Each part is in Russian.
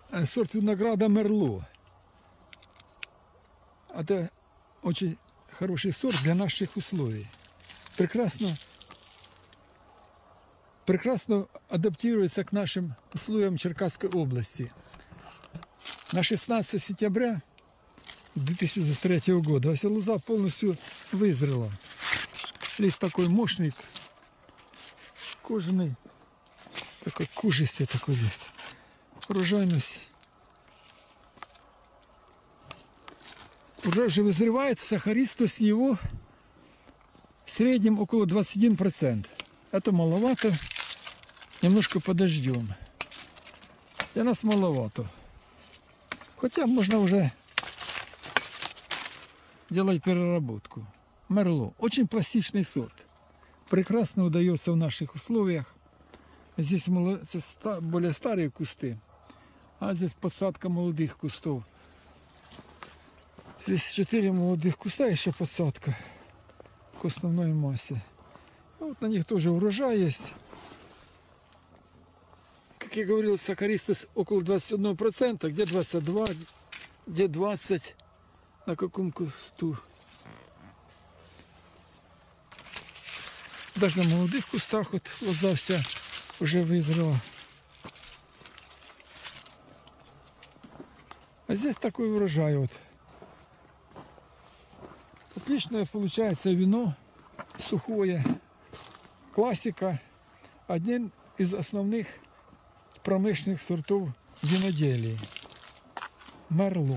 сорт винограда Мерло. Это очень хороший сорт для наших условий. Прекрасно адаптируется к нашим условиям Черкасской области. На 16 сентября 2023 года вся лоза полностью вызрела. Лист такой мощный, кожаный, такой кожистый такой лист. Урожайность. Уже вызревает сахаристость его в среднем около 21%. Это маловато. Немножко подождем. Для нас маловато. Хотя можно уже делать переработку. Мерло. Очень пластичный сорт. Прекрасно удается в наших условиях. Здесь более старые кусты. А здесь посадка молодых кустов. Здесь 4 молодых куста, еще посадка к основной массе. Вот на них тоже урожай есть. Как я говорил, сахаристость около 21%, где 22, где 20 на каком кусту. Даже на молодых кустах вот лоза вся уже вызрела. А здесь такой урожай вот. Отличное получается вино сухое. Классика. Один из основных промышленных сортов виноделия. Мерло.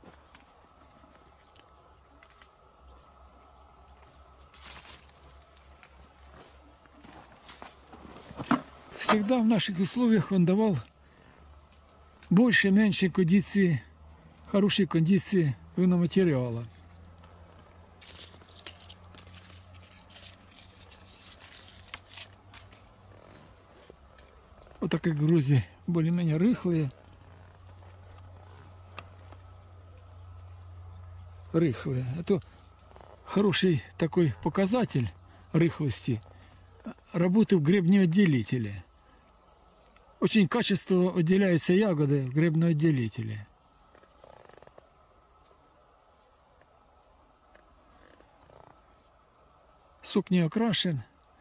Всегда в наших условиях он давал больше-меньше кондиции, хорошей кондиции виноматериала. Вот так как грузи более-менее рыхлые. Это хороший такой показатель рыхлости работы в гребнеотделителе. Очень качественно отделяются ягоды в гребнеотделителе. Сок не окрашен.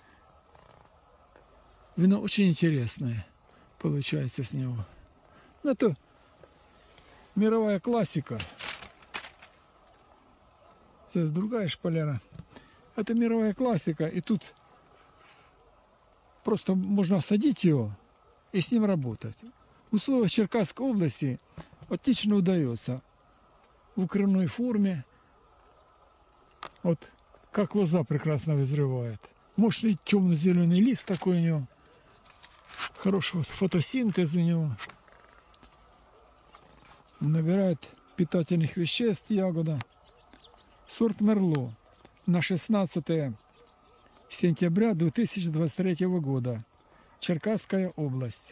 Вино очень интересное получается с него. Это мировая классика. Здесь другая шпалера. Это мировая классика. И тут просто можно садить его и с ним работать. В условиях Черкасской области отлично удается. В укрывной форме. Вот как лоза прекрасно вызревает. Мощный темно-зеленый лист такой у него. Хороший фотосинтез у него. Набирает питательных веществ ягода. Сорт Мерло. На 16 сентября 2023 года. Черкасская область.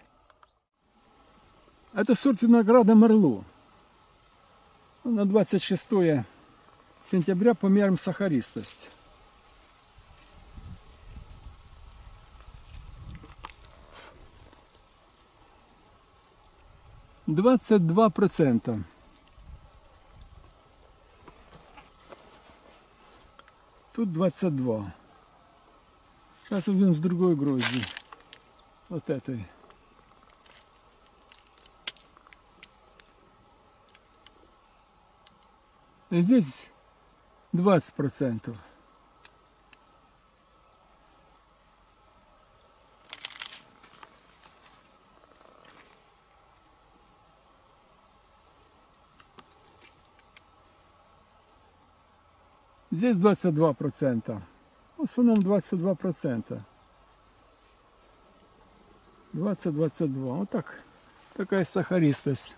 Это сорт винограда Мерло. На 26 сентября померяем сахаристость. %. Тут 22. Сейчас убьем с другой грозди. Вот этой. И здесь 20%. Здесь 22%. В основном 22%. 20-22. Вот так. Такая сахаристость.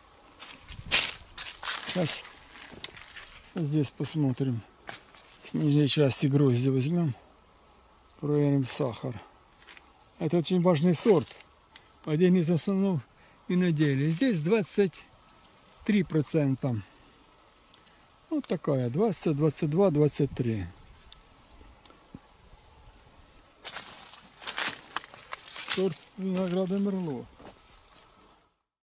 Сейчас здесь посмотрим. С нижней части грозди возьмем. Проверим сахар. Это очень важный сорт. Один из основных виноделий. Здесь 23%. Вот такая. 20, 22, 23. Сорт винограда Мерло.